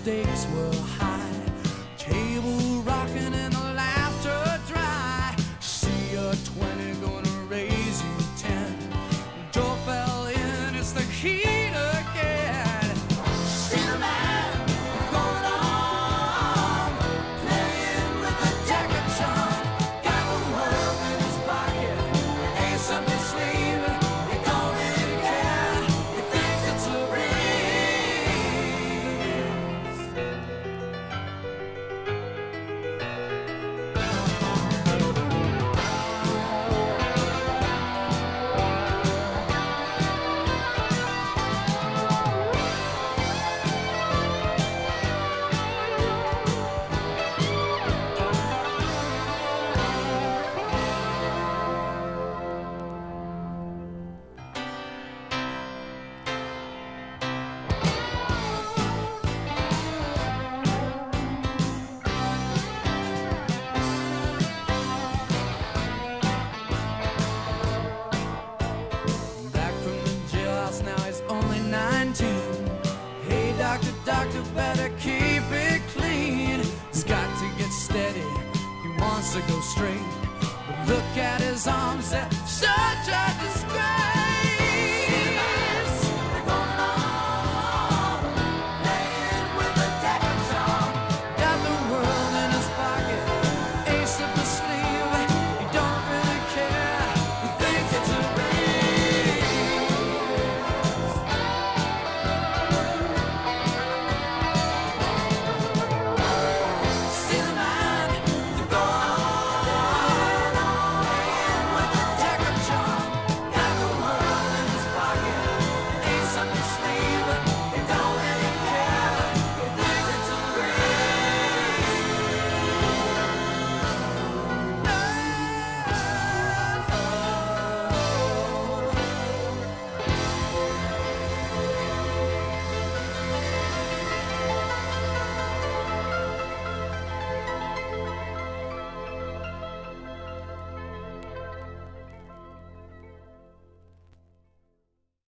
stakes were high, table rocking and the laughter dry. See a 20 gonna raise you 10. Door fell in, it's the heat again. See the man going on, playing with a deck of charm. Got the world in his pocket, ace up his sleeve. He don't really care, he thinks it's a breeze. Back from the jailhouse now, he's only 19. Hey doctor, doctor, better keep it clean. He's got to get steady, he wants to go straight. But look at his arms, they're such a